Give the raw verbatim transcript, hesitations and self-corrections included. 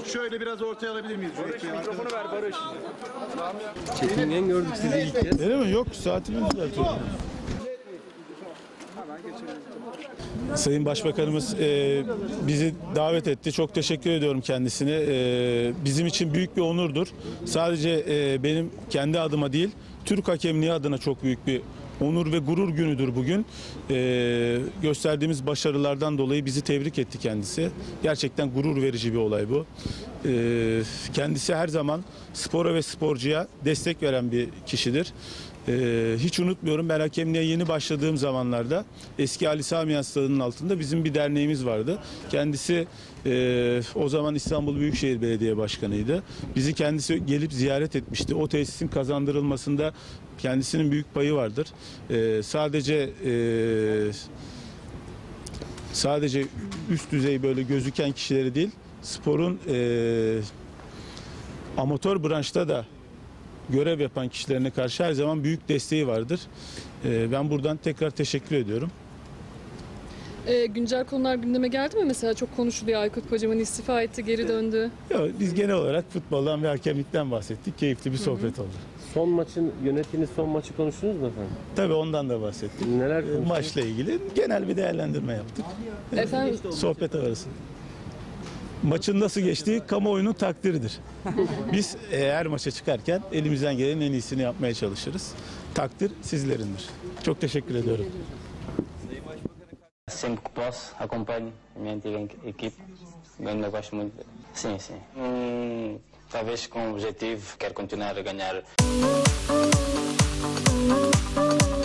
Şöyle biraz ortaya alabilir miyiz? Barış, mikrofonu ver Barış. Çekingen gördük sizi ilk kez. Öyle mi? Yok, saatimi düzeltiyorum. Sayın Başbakanımız e, bizi davet etti. Çok teşekkür ediyorum kendisine. E, bizim için büyük bir onurdur. Sadece e, benim kendi adıma değil, Türk hakemliği adına çok büyük bir onur ve gurur günüdür bugün. E, gösterdiğimiz başarılardan dolayı bizi tebrik etti kendisi. Gerçekten gurur verici bir olay bu. E, kendisi her zaman spora ve sporcuya destek veren bir kişidir. Ee, hiç unutmuyorum, ben hakemliğe yeni başladığım zamanlarda eski Ali Sami Han Stadı'nın altında bizim bir derneğimiz vardı. Kendisi e, o zaman İstanbul Büyükşehir Belediye Başkanı'ydı. Bizi kendisi gelip ziyaret etmişti. O tesisin kazandırılmasında kendisinin büyük payı vardır. E, sadece e, sadece üst düzey böyle gözüken kişileri değil, sporun e, amatör branşta da görev yapan kişilerine karşı her zaman büyük desteği vardır. Ee, ben buradan tekrar teşekkür ediyorum. E, güncel konular gündeme geldi mi? Mesela çok konuşuluyor. Aykut Kocaman istifa etti, geri döndü. Ya, biz genel olarak futboldan ve hakemlikten bahsettik. Keyifli bir sohbet oldu. Son maçın, yönettiğiniz son maçı konuştunuz mu efendim? Tabii ondan da bahsettik. Neler Ee, konuştunuz? Maçla ilgili genel bir değerlendirme yaptık. Efendim? Sohbet arası. Maçın nasıl geçtiği kamuoyunun takdiridir. Biz e, her maça çıkarken elimizden gelenin en iyisini yapmaya çalışırız. Takdir sizlerindir. Çok teşekkür ediyorum. Sempre que posso, acompanho a minha antiga equipe. Eu ainda gosto muito. Sim, sim. Hum, talvez com o objetivo, quero continuar a ganhar.